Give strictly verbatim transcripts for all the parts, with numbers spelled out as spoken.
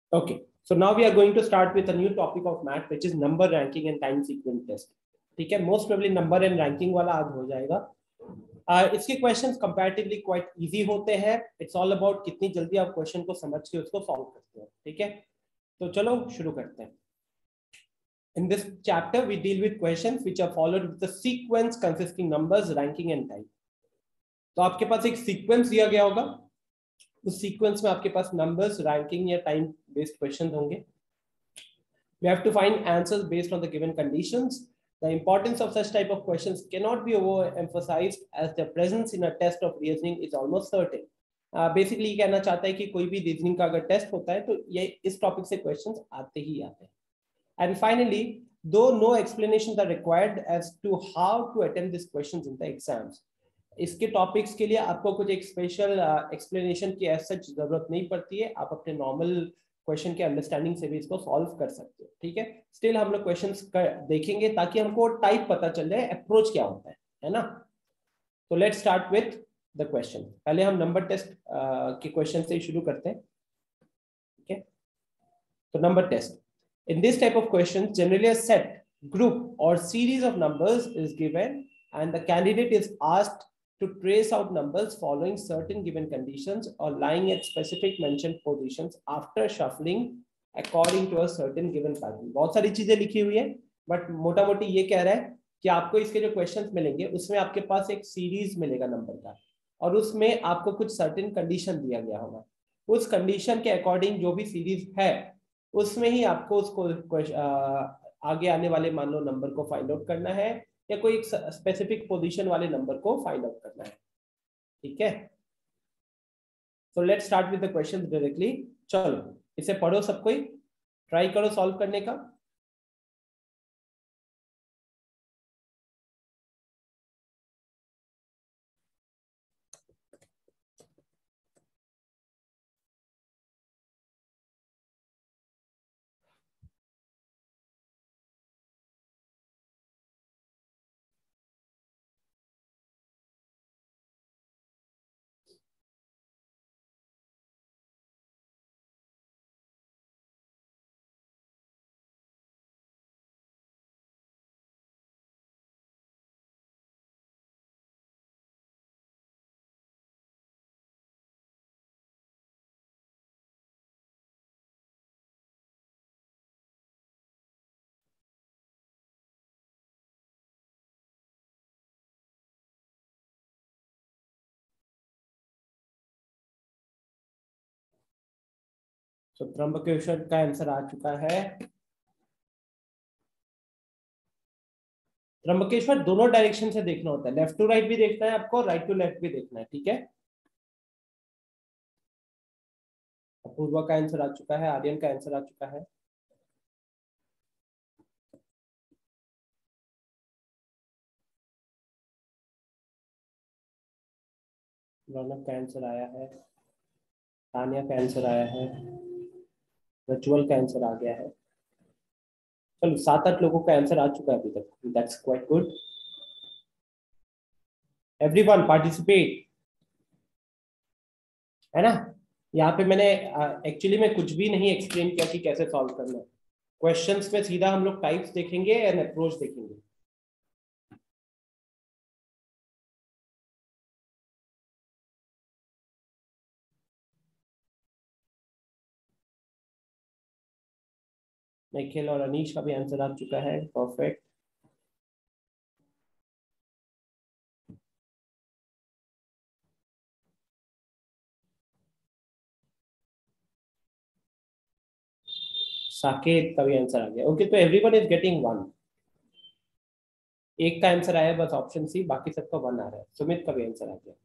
Okay, so now we are going to start with a new topic of math, which is number ranking and time sequence test. ठीक है, most probably number and ranking वाला आज हो जाएगा. uh, इसके questions comparatively quite easy होते हैं. It's all about कितनी जल्दी आप क्वेश्चन को समझ के उसको सॉल्व करते हो. ठीक है, तो चलो शुरू करते हैं. In this chapter, we deal with questions which are followed with a sequence consisting numbers, ranking and time. तो आपके पास एक सीक्वेंस दिया गया होगा. उस सीक्वेंस में आपके पास नंबर्स, रैंकिंग या टाइम बेस्ड क्वेश्चन होंगे. We have to find answers based on the given conditions. The importance of such type of questions cannot be overemphasized as their presence in a test of reasoning is almost certain. Uh, basically ये कहना चाहता है कि कोई भी reasoning का अगर test होता है तो ये इस टॉपिक से क्वेश्चंस आते ही आते हैं. And finally, though no explanations are required as to how to attempt these questions in the exams. इसके टॉपिक्स के लिए आपको कुछ एक स्पेशल एक्सप्लेनेशन की एज सच जरूरत नहीं पड़ती है. आप अपने नॉर्मल क्वेश्चन के अंडरस्टैंडिंग से भी इसको सॉल्व कर सकते हो. ठीक है, स्टिल हम लोग क्वेश्चंस देखेंगे ताकि हमको टाइप पता चल जाए, अप्रोच क्या होता है, है ना. तो let's start with the question. पहले हम नंबर टेस्ट के क्वेश्चन से शुरू करते हैं. ठीक है, तो number test. In this type of questions, generally a set, group or series of numbers is given and the candidate is asked to trace out numbers following certain given conditions or lying at specific mentioned positions after shuffling according to a certain given pattern. बहुत सारी चीजें लिखी हुई है, but मोटा मोटी ये कह रहा है कि आपको इसके जो क्वेश्चंस मिलेंगे उसमें आपके पास एक सीरीज मिलेगा नंबर का और उसमें आपको कुछ सर्टेन कंडीशन दिया गया होगा. उस कंडीशन के अकॉर्डिंग जो भी सीरीज है उसमें ही आपको उसको आगे आने वाले मान लो नंबर को फाइंड आउट करना है या कोई एक स्पेसिफिक पोजीशन वाले नंबर को फाइंड आउट करना है. ठीक है, so let's start with the questions directly. चलो इसे पढ़ो, सब कोई ट्राई करो सॉल्व करने का. तो त्र्यंबकेश्वर का आंसर आ चुका है. त्र्यंबकेश्वर दोनों डायरेक्शन से देखना होता है, लेफ्ट टू राइट भी देखना है आपको, राइट टू लेफ्ट भी देखना है. ठीक है, अपूर्वा का आंसर आ चुका है, आर्यन का आंसर आ चुका है. रौनक का आंसर आया है, तानिया का आंसर आया है, रचुअल का आंसर आ गया है. चलो सात आठ लोगों का आंसर आ चुका है अभी तक. That's quite good. Everyone participate, है ना. यहाँ पे मैंने एक्चुअली uh, में कुछ भी नहीं एक्सप्लेन किया कि कैसे सॉल्व करना है. क्वेश्चंस में सीधा हम लोग टाइप्स देखेंगे एंड अप्रोच देखेंगे. निखिल और अनीश का भी आंसर आ चुका है. परफेक्ट. साकेत का भी आंसर आ गया. ओके, तो एवरीवन इज गेटिंग वन. एक का आंसर आया बस ऑप्शन सी, बाकी सबका वन आ रहा है. सुमित का भी आंसर आ गया.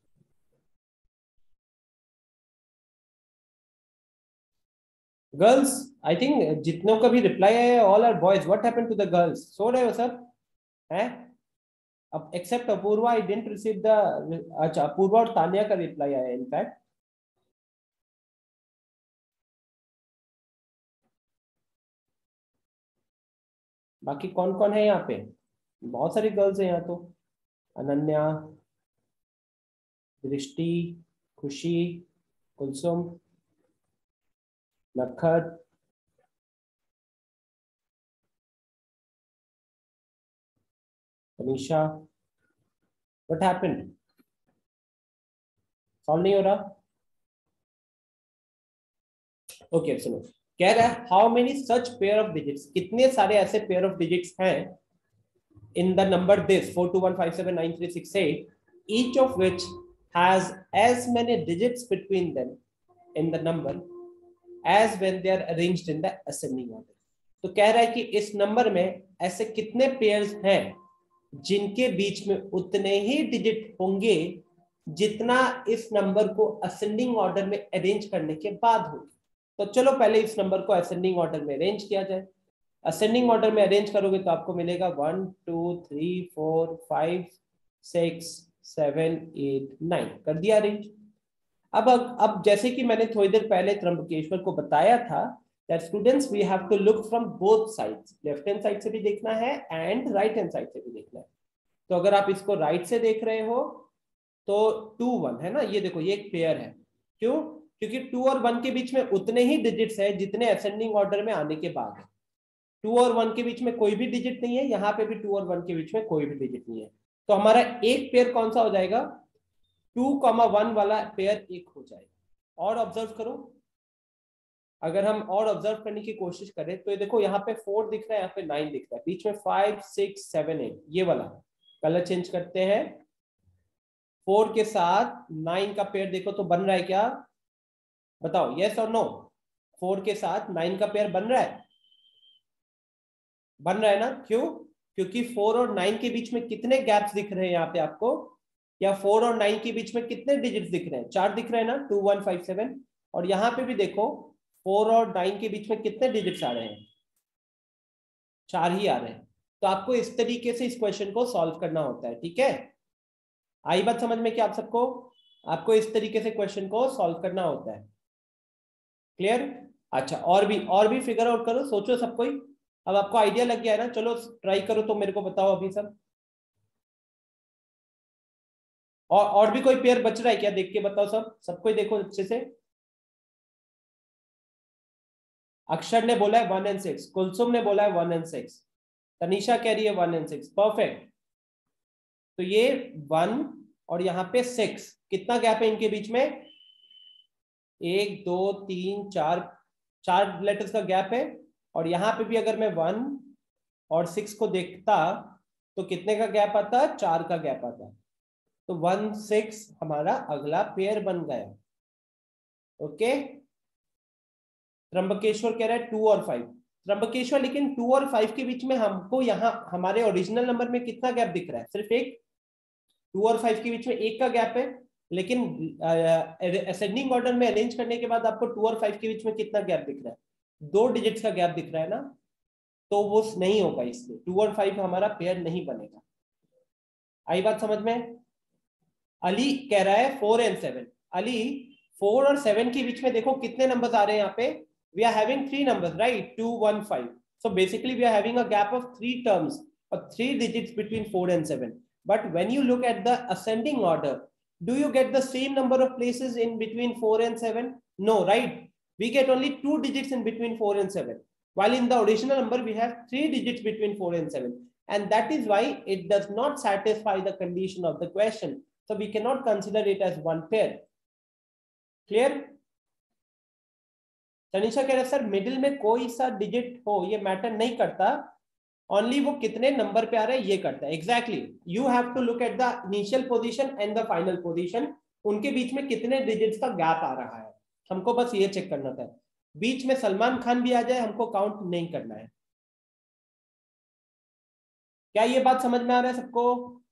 गर्ल्स, आई थिंक जितनों का भी रिप्लाई है all are boys. What happened to the girls? सो रहे हो सब हैं? अब except Apurva, I didn't receive the. अच्छा, अपूर्वा और तानिया का रिप्लाई आया इनफैक्ट. बाकी कौन कौन है यहाँ पे? बहुत सारी गर्ल्स है यहाँ तो. Ananya, Drishti, Khushi, Kulsum, Nakhat, Tanisha, what happened? Solve नहीं हो रहा? ओके okay, सुनो, कह रहा है how many such pair of digits, कितने सारे ऐसे पेयर ऑफ डिजिट्स हैं in the number this four two one five seven nine three six eight, each of which has as many digits between them in the number as when they are arranged in the ascending order. तो कह रहा है कि इस number में ऐसे कितने pairs हैं जिनके बीच में उतने ही डिजिट होंगे जितना इस नंबर को असेंडिंग ऑर्डर में अरेंज करने के बाद होगी. तो चलो पहले इस नंबर को असेंडिंग ऑर्डर में अरेंज किया जाए. असेंडिंग ऑर्डर में अरेंज करोगे तो आपको मिलेगा one two three four five six seven eight nine. कर दिया अरेंज. अब अब जैसे कि मैंने थोड़ी देर पहले त्र्यंबकेश्वर को बताया था that students we have to look from both sides, left hand side से भी देखना है एंड राइट हैंड साइड से भी देखना है. तो अगर आप इसको राइट right से देख रहे हो तो टू वन है ना, ये देखो ये एक पेयर है. क्यों? क्योंकि टू और वन के बीच में उतने ही डिजिट्स है जितने असेंडिंग ऑर्डर में आने के बाद है. टू और वन के बीच में कोई भी डिजिट नहीं है, यहाँ पे भी टू और वन के बीच में कोई भी डिजिट नहीं है. तो हमारा एक पेयर कौन सा हो जाएगा? टू कॉमा वन वाला पेयर एक हो जाएगा. और ऑब्जर्व करो, अगर हम और ऑब्जर्व करने की कोशिश करें तो ये देखो यहाँ पे फोर दिख रहा है, यहाँ पे नाइन दिख रहा है, बीच में फाइव सिक्स सेवन एट, ये वाला कलर चेंज करते हैं. फोर के साथ नाइन का पेयर देखो तो बन रहा है क्या? बताओ यस और नो. फोर के साथ नाइन का पेयर बन रहा है? बन रहा है ना. क्यों? क्योंकि फोर और नाइन के बीच में कितने गैप्स दिख रहे हैं यहाँ पे आपको, या फोर और नाइन के बीच में कितने डिजिट्स दिख रहे हैं? चार दिख रहे हैं ना, टू वन फाइव सेवन. और यहाँ पे भी देखो फोर और नाइन के बीच में कितने डिजिट्स आ रहे हैं? चार ही आ रहे हैं. तो आपको इस तरीके से इस क्वेश्चन को सॉल्व करना होता है. ठीक है, आई बात समझ में कि आप सबको आपको इस तरीके से क्वेश्चन को सॉल्व करना होता है. क्लियर? अच्छा, और भी और भी फिगर आउट करो, सोचो सब कोई. अब आपको आइडिया लग गया है ना? चलो ट्राई करो तो मेरे को बताओ अभी सब. और और भी कोई पेयर बच रहा है क्या? देख के बताओ सब, सब कोई देखो अच्छे से. अक्षर ने बोला है वन एंड सिक्स, कुलसुम ने बोला है वन एंड सिक्स, तनीषा कह रही है वन एंड सिक्स. परफेक्ट. तो ये वन और यहाँ पे सिक्स, कितना गैप है इनके बीच में? एक दो तीन चार, चार लेटर्स का गैप है. और यहाँ पे भी अगर मैं वन और सिक्स को देखता तो कितने का गैप आता? चार का गैप आता. तो वन सिक्स हमारा अगला पेयर बन गया. ओके. त्र्यंबकेश्वर कह रहा है टू और फाइव. त्र्यंबकेश्वर लेकिन टू और फाइव के बीच में हमको यहाँ हमारे ओरिजिनल नंबर में कितना गैप दिख रहा है? सिर्फ एक. टू और फाइव के बीच में एक का गैप है, लेकिन असेंडिंग ऑर्डर में अरेंज करने के बाद आपको टू और फाइव के बीच में कितना गैप दिख रहा है? दो डिजिट्स का गैप दिख रहा है ना. तो वो नहीं होगा, इसलिए टू और फाइव हमारा पेयर नहीं बनेगा. आई बात समझ में? अली कह रहा है four and seven. Ali, four और सेवन के बीच में देखो कितने नंबर्स आ रहे हैं यहाँ पे? We are having three numbers, right? Two one five. So basically we are having a gap of three terms और three digits between four and seven. But when you look at the ascending order, do you get the same number of places in between four and seven? No, right? We get only two digits in between four and seven, while in the original number we have three digits between four and seven, and that is why it does not satisfy the condition of the question. So we cannot consider it as one pair. Clear? Tanisha कह रहा है sir middle में कोई सा digit हो ये matter नहीं करता, ओनली वो कितने नंबर पे आ रहा है ये करता है. Exactly, you have to look at the initial position and the final position. उनके बीच में कितने डिजिट्स का गैप आ रहा है, हमको बस ये चेक करना था. बीच में सलमान खान भी आ जाए हमको काउंट नहीं करना है. क्या ये बात समझ में आ रहा है सबको?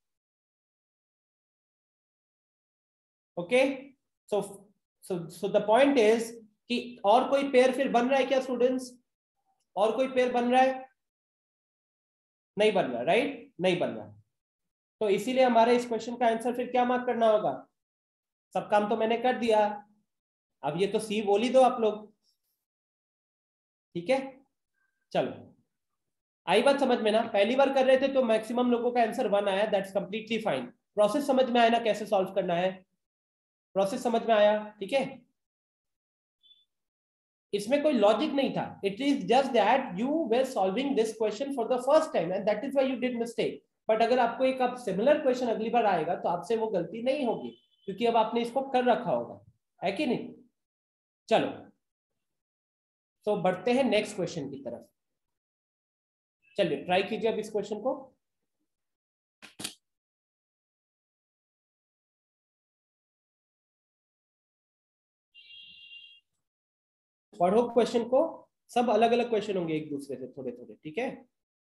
Okay. So so so the point is कि और कोई पेयर फिर बन रहा है क्या स्टूडेंट्स? और कोई पेयर बन रहा है? नहीं बन रहा, राइट? नहीं बन रहा. तो इसीलिए हमारे इस क्वेश्चन का आंसर फिर क्या मार्क करना होगा? सब काम तो मैंने कर दिया, अब ये तो सी बोल ही दो आप लोग. ठीक है, चलो. आई बात समझ में ना? पहली बार कर रहे थे तो मैक्सिमम लोगों का आंसर वन आया, दैट्स कंप्लीटली फाइन. प्रोसेस समझ में आया ना कैसे सॉल्व करना है? प्रोसेस समझ में आया? ठीक है, इसमें कोई लॉजिक नहीं था. It is just that you were solving this question for the first time and that is why you did mistake. But अगर आपको एक अब सिमिलर क्वेश्चन अगली बार आएगा तो आपसे वो गलती नहीं होगी, क्योंकि अब आपने इसको कर रखा होगा, है कि नहीं। चलो तो बढ़ते हैं नेक्स्ट क्वेश्चन की तरफ। चलिए ट्राई कीजिए अब इस क्वेश्चन को। पढ़ो क्वेश्चन को, सब अलग अलग क्वेश्चन होंगे एक दूसरे से थोड़े थोड़े, ठीक है।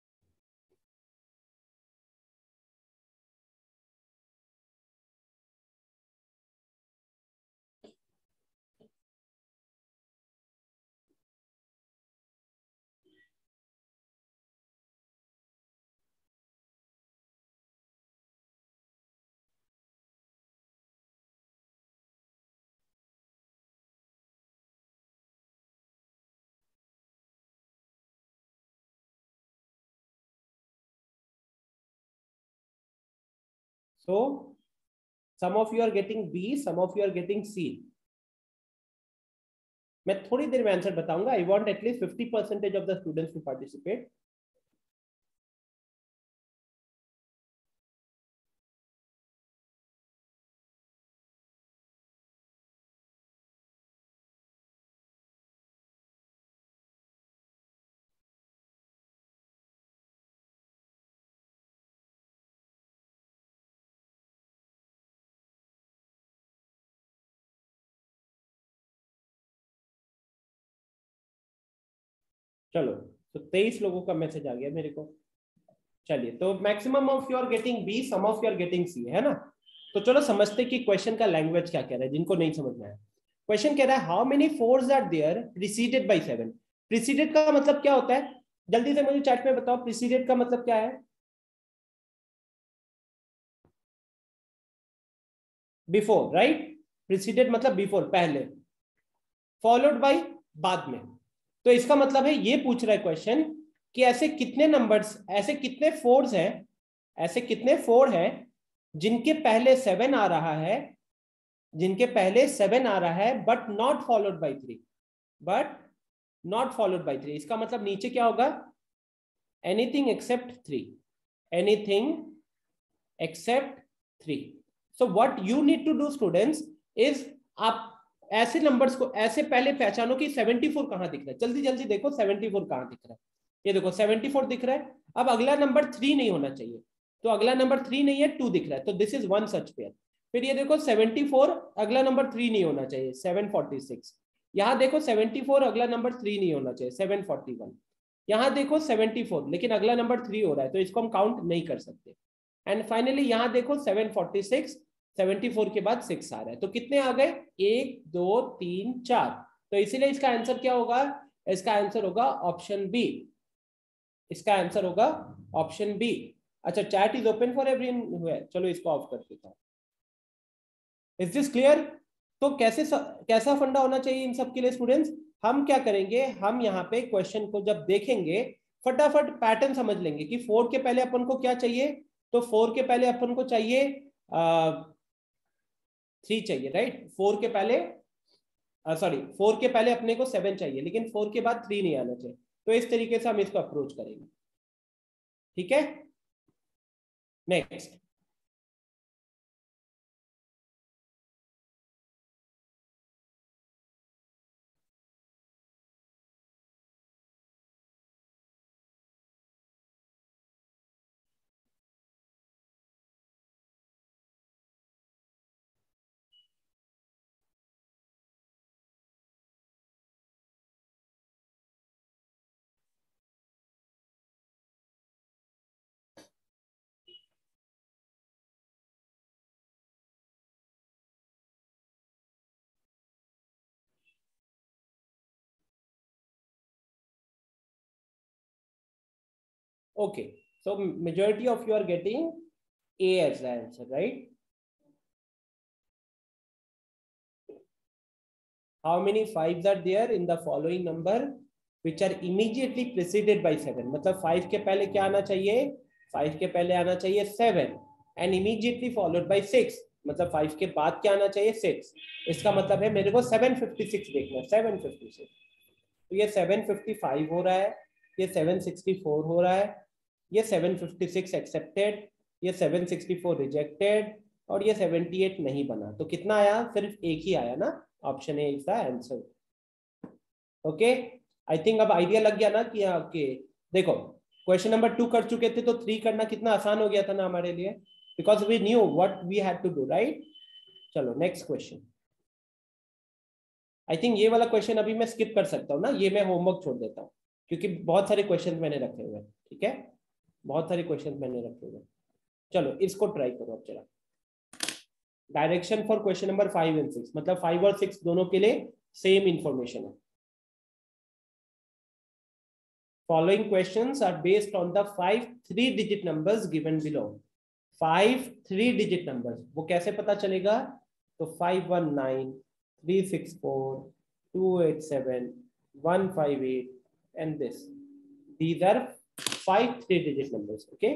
So some of you are getting B, some of you are getting C. मैं थोड़ी देर में आंसर बताऊंगा। I want at least fifty percentage of the students to participate. चलो तो तेईस लोगों का मैसेज आ गया मेरे को। चलिए तो maximum of you are getting B, some of you are getting C, है ना। तो चलो समझते कि क्वेश्चन का लैंग्वेज क्या कह रहा है, जिनको नहीं समझ में आया। क्वेश्चन कह रहा है how many fours are there preceded by seven. Preceded का मतलब क्या होता है, जल्दी से मुझे चैट में बताओ, प्रीसीडेड का मतलब क्या है। Before, right. प्रीसीडेड मतलब बिफोर, पहले। फॉलोड बाय, बाद में। तो इसका मतलब है, ये पूछ रहा है क्वेश्चन कि ऐसे कितने नंबर्स, ऐसे कितने फोर्स हैं, ऐसे कितने फोर हैं जिनके पहले सेवन आ रहा है, जिनके पहले सेवन आ रहा है but not followed by three, but not followed by three. इसका मतलब नीचे क्या होगा, anything except three, anything except three. So what you need to do students is, आप ऐसे नंबर्स को ऐसे पहले पहचानो कि सेवेंटी फोर कहां दिख रहा है। जल्दी जल्दी देखो सेवेंटी फोर कहां दिख रहा है। ये देखो सेवेंटी फोर दिख रहा है। अब अगला नंबर थ्री नहीं होना चाहिए, तो अगला नंबर थ्री नहीं है, टू दिख रहा है, तो this is one such pair. फिर ये देखो सेवेंटी फोर, अगला नंबर थ्री नहीं होना चाहिए, सेवन फोर्टी सिक्स। यहाँ देखो सेवेंटी फोर, अगला नंबर थ्री नहीं होना चाहिए, सेवन फोर्टी वन। यहाँ देखो सेवेंटी फोर, लेकिन अगला नंबर थ्री हो रहा है, तो इसको हम काउंट नहीं कर सकते। एंड फाइनली यहाँ देखो seven forty six, seventy four के बाद सिक्स आ रहा है, तो कितने आ गए, एक दो तीन चार। तो इसीलिए इसका आंसर क्या होगा, इसका आंसर होगा ऑप्शन बी। इसका आंसर होगा ऑप्शन बी। अच्छा, chat is open for everyone, चलो इसको ऑफ कर देता हूं। Is this clear. तो कैसे स, कैसा फंडा होना चाहिए इन सब के लिए स्टूडेंट्स। हम क्या करेंगे, हम यहाँ पे क्वेश्चन को जब देखेंगे फटाफट पैटर्न समझ लेंगे कि फोर के पहले अपन को क्या चाहिए। तो फोर के पहले अपन को चाहिए थ्री चाहिए, राइट। फोर के पहले सॉरी फोर के पहले अपने को सेवन चाहिए, लेकिन फोर के बाद थ्री नहीं आना चाहिए। तो इस तरीके से हम इसको अप्रोच करेंगे, ठीक है। Next, okay, so majority of you are getting A as the answer, right? How many fives are there in the following number which are immediately preceded by seven? मतलब five के पहले क्या आना चाहिए, five के पहले आना चाहिए seven and immediately followed by six, मतलब five के बाद क्या आना चाहिए, six। इसका मतलब है मेरे को seven fifty-six देखना है, seven fifty-six। तो ये seven fifty-five हो रहा है, ये seven sixty-four हो रहा है, ये सेवन फिफ्टी सिक्स एक्सेप्टेड, ये सेवन सिक्सटी फोर रिजेक्टेड और ये सेवेंटी एट नहीं बना। तो कितना आया? सिर्फ एक ही आया ना, option A is the answer. Okay, I think अब आइडिया लग गया ना कि ओके देखो क्वेश्चन नंबर टू कर चुके थे तो थ्री करना कितना आसान हो गया था ना हमारे लिए, because we knew what we had to do, right. चलो नेक्स्ट क्वेश्चन। आई थिंक ये वाला क्वेश्चन अभी मैं स्किप कर सकता हूँ ना, ये मैं होमवर्क छोड़ देता हूँ क्योंकि बहुत सारे क्वेश्चन मैंने रखे हुए हैं। ठीक है, बहुत सारे क्वेश्चन मैंने रखे हुए हैं। चलो इसको ट्राई करो अब जरा। Direction for question number five and six, मतलब फाइव और सिक्स दोनों के लिए सेम इंफॉर्मेशन है। Following questions are based on the five three-digit numbers given below. Five three-digit numbers, वो कैसे पता चलेगा? तो five one nine, three six four, two eight seven, one five eight, and this. These are five three-digit numbers. Okay.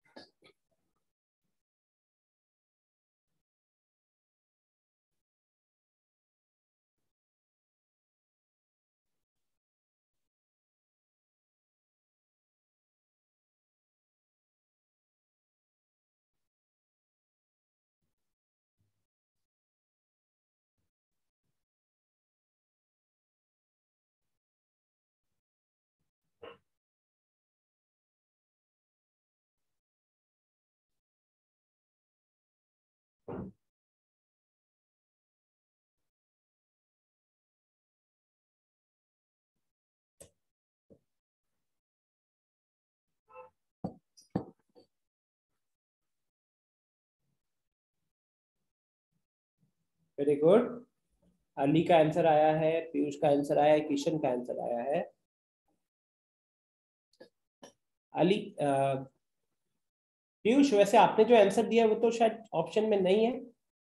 Very good. Ali का answer आया है, पीयूष का answer आया है, किशन का आंसर आया है। अली पीयूष वैसे आपने जो आंसर दिया है वो तो शायद ऑप्शन में नहीं है।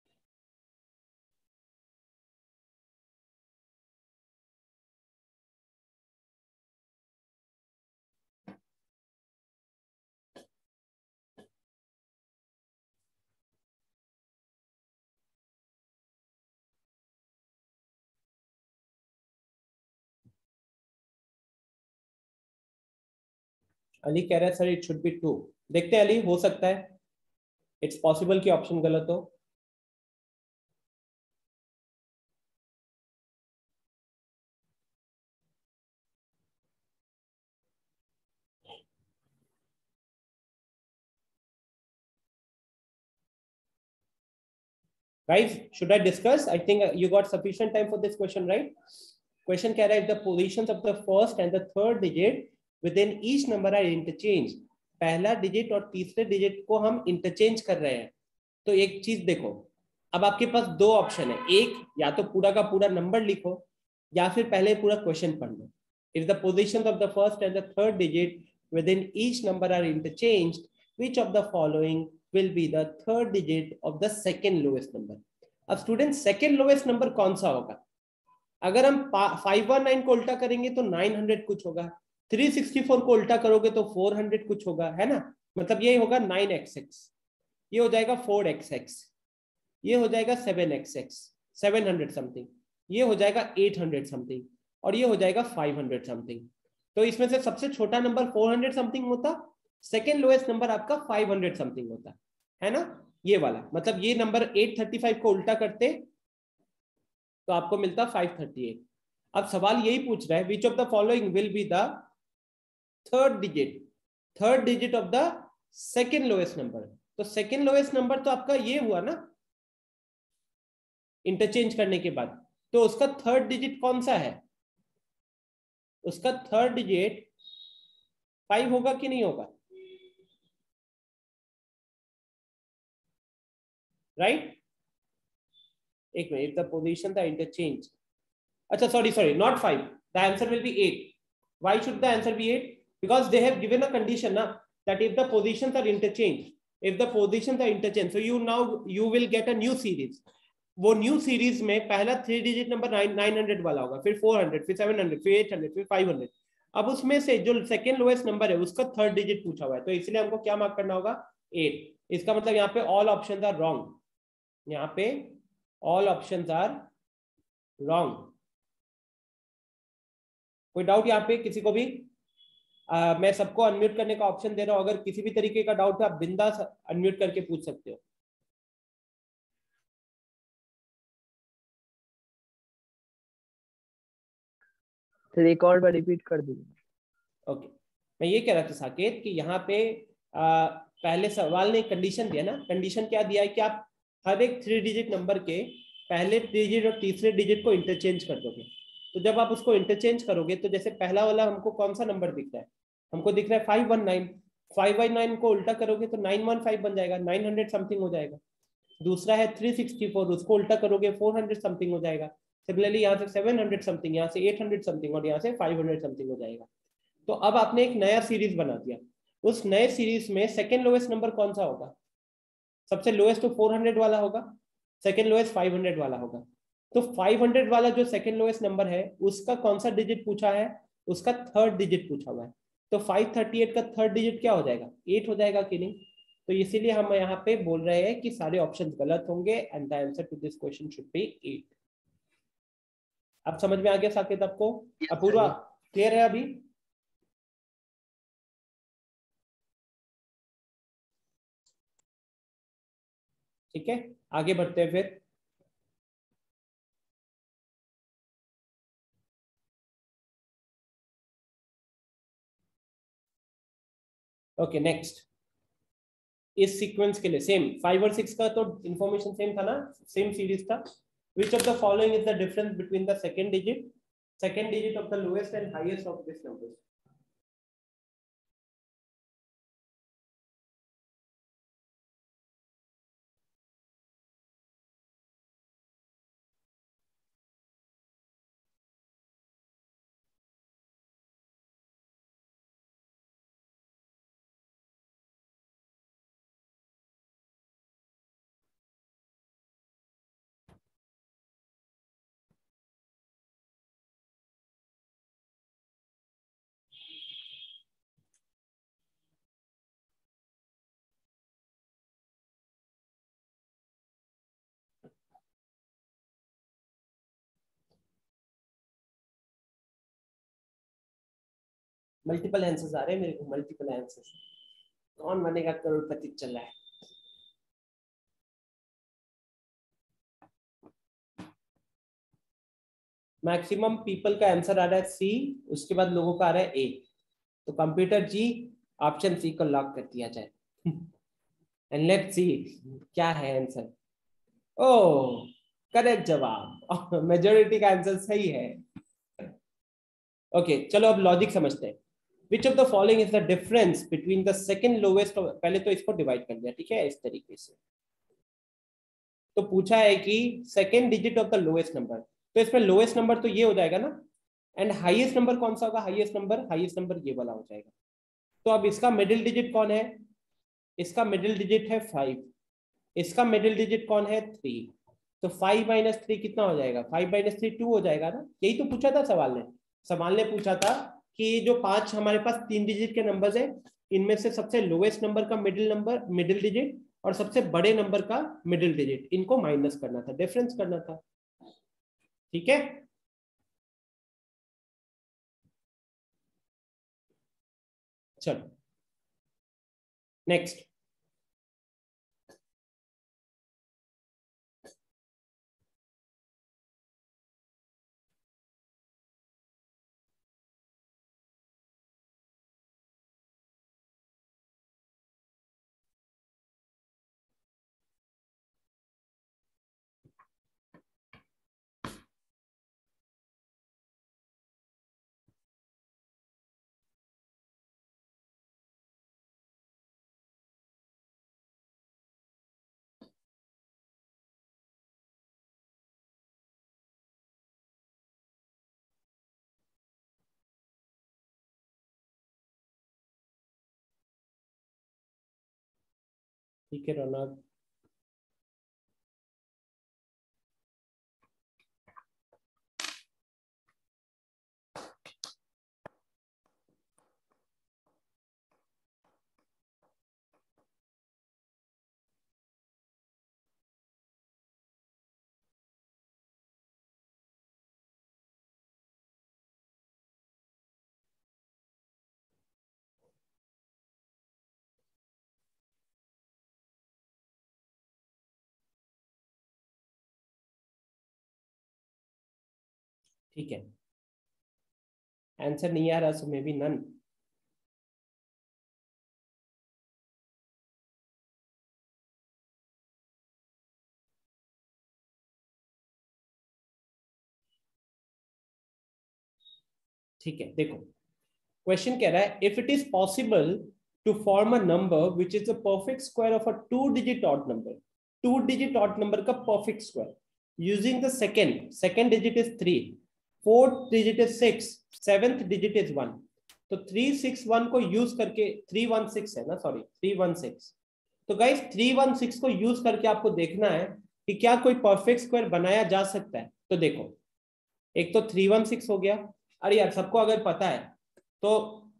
अली कह रहा है sir it should be two. देखते हैं अली, हो सकता है, इट्स पॉसिबल कि ऑप्शन गलत हो। Guys, should I discuss? I think uh, you got sufficient time for this question, right? Question कह रहा है if the positions of the first and the third digit within each number are interchanged, पहला digit और तीसरे digit को हम interchange कर रहे हैं। तो एक चीज देखो, अब आपके पास दो ऑप्शन है, एक या तो पूरा का पूरा नंबर लिखो या फिर पहले पूरा क्वेश्चन पढ़ लो। If the positions of the first and the third digit within each number are interchanged, which of the following will be the third digit of the second lowest number? अब student second lowest number कौन सा होगा? अगर हम five one nine को उल्टा करेंगे तो नाइन हंड्रेड कुछ होगा, थ्री सिक्सटी फोर को उल्टा करोगे तो फोर हंड्रेड कुछ होगा, है ना। मतलब ये होगा नाइन एक्स एक्स, ये हो जाएगा फोर एक्स एक्स, ये हो जाएगा seven X X, seven hundred something, ये हो जाएगा एट हंड्रेड समथिंग और ये हो जाएगा फाइव हंड्रेड समथिंग। तो इसमें से सबसे छोटा नंबर फोर हंड्रेड समथिंग होता, सेकेंड लोएस्ट नंबर आपका फाइव हंड्रेड समथिंग होता है ना, ये वाला। मतलब ये नंबर एट थर्टी फाइव को उल्टा करते तो आपको मिलता फाइव थर्टी एट। अब सवाल यही पूछ रहा है which of the following will be the third digit, third digit of the second lowest number. तो सेकेंड लोएस्ट नंबर तो आपका ये हुआ ना इंटरचेंज करने के बाद, तो उसका थर्ड डिजिट कौन सा है? उसका थर्ड डिजिट फाइव होगा कि नहीं होगा? राइट, एक minute, the position the interchange, अच्छा sorry sorry not five, the answer will be eight. Why should the answer be eight? Because they have given a condition ना that if the positions are interchange, if the positions are interchange so you now you will get a new series. वो new series में पहला three digit number nine hundred वाला होगा, फिर four hundred, फिर seven hundred, फिर eight hundred, फिर five hundred. अब उसमें से जो सेकेंड लोएस्ट नंबर है उसका थर्ड डिजिट पूछा हुआ है, तो इसलिए हमको क्या मार्क करना होगा? एट। इसका मतलब यहाँ पे ऑल ऑप्शंस आर रॉन्ग, यहाँ पे ऑल ऑप्शंस आर रॉन्ग। कोई डाउट यहाँ पे किसी को भी? uh, मैं सबको अनम्यूट करने का ऑप्शन दे रहा हूँ, अगर किसी भी तरीके का डाउट है आप बिंदास अनम्यूट करके पूछ सकते हो। फिर एक और बार रिपीट कर दीजिए। ओके, मैं ये कह रहा था साकेत कि यहाँ पे आ, पहले सवाल ने कंडीशन दिया ना, कंडीशन क्या दिया है कि आप हर एक थ्री डिजिट नंबर के पहले डिजिट और तीसरे डिजिट को इंटरचेंज कर दोगे। तो जब आप उसको इंटरचेंज करोगे तो जैसे पहला वाला हमको कौन सा नंबर दिख रहा है, हमको दिख रहा है five one nine. Five one nine को उल्टा करोगे तो नाइन वन फाइव बन जाएगा, नाइन हंड्रेड समथिंग हो जाएगा। दूसरा है थ्री सिक्सटी फोर, उसको उल्टा करोगे फोर हंड्रेड समथिंग हो जाएगा। सिमिलरली यहाँ से सेवन हंड्रेड समथिंग, यहाँ से एट हंड्रेड समथिंग और यहाँ से फाइव हंड्रेड समथिंग हो जाएगा। तो अब आपने एक नया सीरीज बना दिया। उस नए सीरीज में सेकेंड लोएस्ट नंबर कौन सा होगा? सबसे लोएस्ट तो फोर हंड्रेड वाला होगा, सेकेंड लोएस्ट फाइव हंड्रेड वाला होगा। तो फाइव हंड्रेड वाला जो सेकेंड लोएस्ट नंबर है उसका कौन सा डिजिट पूछा है? उसका थर्ड डिजिट पूछा हुआ है। तो फाइव थर्टी एट का थर्ड डिजिट क्या हो जाएगा? एट हो जाएगा कि नहीं? तो इसीलिए हम यहाँ पे बोल रहे हैं कि सारे ऑप्शन गलत होंगे and the answer to this question should be eight. अब समझ में आ गया साकेत आपको? अपूर्वा क्लियर है अभी? ठीक है, आगे बढ़ते हैं फिर। ओके नेक्स्ट, इस सीक्वेंस के लिए सेम फाइव और सिक्स का तो इंफॉर्मेशन सेम था ना, सेम सीरीज था। Which of the following is the difference between the second digit second digit of the lowest and highest of this number? Multiple answers आ रहे हैं मेरे को, मल्टीपल आंसर्स। कौन बनेगा करोड़पति चल रहा है। मैक्सिमम पीपल का आंसर आ रहा है सी, उसके बाद लोगों का आ रहा है ए। तो कंप्यूटर जी, ऑप्शन सी को लॉक कर दिया जाए एंड लेट्स सी क्या है आंसर। ओ, करेक्ट जवाब, मेजोरिटी का आंसर सही है। ओके okay, चलो अब लॉजिक समझते हैं। Which of the following is the difference between the second lowest, पहले तो इसको डिवाइड कर दिया, ठीक है, इस तरीके से। तो पूछा है कि second digit of the lowest number, तो इसमें लोएस्ट नंबर तो ये हो जाएगा ना, एंड हाईएस्ट नंबर कौन सा होगा? हाईएस्ट नंबर हाईएस्ट नंबर ये वाला हो जाएगा। तो अब इसका मिडिल डिजिट कौन है? इसका मिडिल डिजिट है फाइव, इसका मिडिल डिजिट कौन है? थ्री। तो फाइव माइनस थ्री कितना हो जाएगा? फाइव माइनस थ्री टू हो जाएगा ना। यही तो पूछा था सवाल ने। सवाल ने पूछा था कि जो पांच हमारे पास तीन डिजिट के नंबर्स है, इनमें से सबसे लोएस्ट नंबर का मिडिल नंबर मिडिल डिजिट और सबसे बड़े नंबर का मिडिल डिजिट, इनको माइनस करना था, डिफरेंस करना था। ठीक है, चलो नेक्स्ट। ठीक है रौनक, ठीक है, आंसर नहीं आ रहा, सो मे बी नन। ठीक है, देखो क्वेश्चन कह रहा है if it is possible to form a number which is the perfect square of a two digit odd number, two digit odd number का perfect square using the second, second digit is three, fourth digit is six, seventh digit is one. तो three six one को use करके, three one six है ना, sorry three one six. तो guys three one six को use करके आपको देखना है कि क्या कोई परफेक्ट स्क्वायर बनाया जा सकता है। तो देखो एक तो थ्री वन सिक्स हो गया, अरे यार सबको अगर पता है तो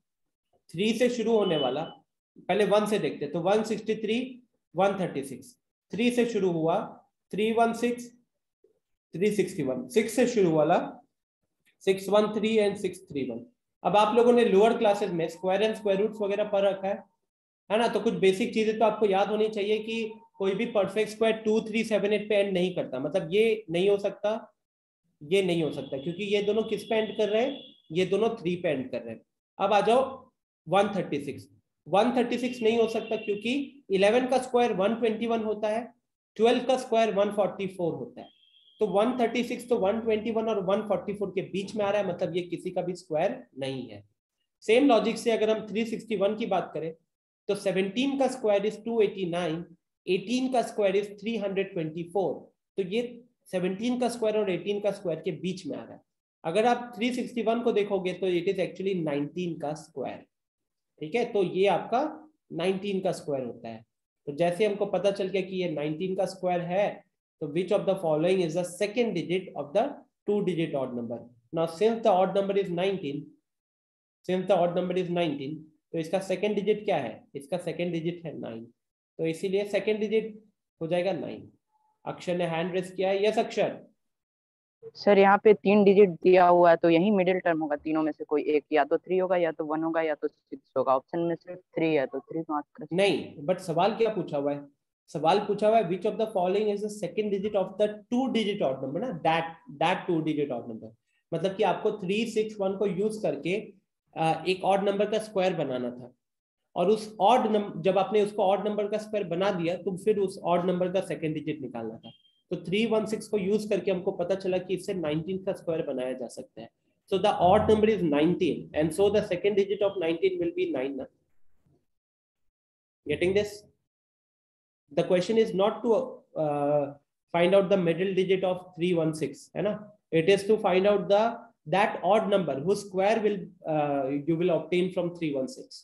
थ्री से शुरू होने वाला, पहले वन से देखते, तो one sixty three, one thirty six, three से शुरू हुआ, three one six, three sixty one, six से शुरू वाला six one three and six three one. अब आप लोगों ने लोअर क्लासेस में स्क्वायर एंड स्क्वायर रूट्स वगैरह पढ़ रखा है है ना, तो कुछ बेसिक चीजें तो आपको याद होनी चाहिए कि कोई भी perfect square two three seven eight पे एंड नहीं करता, मतलब ये नहीं हो सकता, ये नहीं हो सकता, क्योंकि ये दोनों किस पे एंड कर रहे हैं, ये दोनों थ्री पे एंड कर रहे हैं। अब आ जाओ one thirty six, one thirty six नहीं हो सकता क्योंकि इलेवन का स्क्वायर वन ट्वेंटी वन होता है, ट्वेल्व का स्क्वायर वन फोर्टी फोर होता है, तो वन थर्टी सिक्स तो वन ट्वेंटी वन और वन फोर्टी फोर के बीच में आ रहा है, मतलब ये किसी का भी स्क्वायर नहीं है। सेम लॉजिक से अगर हम थ्री सिक्सटी वन की बात करें तो सेवनटीन का square is two eighty nine, eighteen का square is three hundred twenty four, तो ये सेवनटीन का स्क्वायर और एटीन का स्क्वायर के बीच में आ रहा है। अगर आप थ्री सिक्सटी वन को देखोगे तो इट इज एक्चुअली नाइनटीन का स्क्वायर, ठीक है, तो ये आपका नाइनटीन का स्क्वायर होता है। तो जैसे हमको पता चल गया कि ये नाइनटीन का स्क्वायर है, तो which of the following is the second digit of the two digit odd number. Now since the odd number is nineteen, since the odd number is nineteen, तो इसका सेकेंड डिजिट क्या है, इसका second digit है nine, तो इसीलिए second digit हो जाएगा नाइन। अक्षर ने हैंड रेस किया है, यस अक्षर। सर यहाँ पे तीन डिजिट दिया हुआ है तो यही मिडिल टर्म होगा, तीनों में से कोई एक, या तो थ्री होगा या तो वन होगा या तो सिक्स होगा। ऑप्शन में सिर्फ थ्री है तो थ्री मार्क कर। नहीं, बट सवाल क्या पूछा हुआ है, सवाल पूछा हुआ है which of the following is the second digit of the two digit odd number ना, that that two digit odd number, मतलब कि आपको थ्री सिक्स वन को यूज करके एक ऑड नंबर का स्क्वायर बनाना था, और उस ऑड नंबर, जब आपने उसको ऑड नंबर का स्क्वायर बना दिया तो फिर उस ऑड नंबर का सेकंड डिजिट निकालना था। तो थ्री वन सिक्स को यूज करके हमको पता चला कि इससे नाइनटीन का स्क्वायर बनाया जा सकता है। So the odd number is nineteen, and so the second digit of nineteen will be nine. Getting this? The question is not to uh, find out the middle digit of three one six, है ना? It is to find out the that odd number whose square will uh, you will obtain from three one six.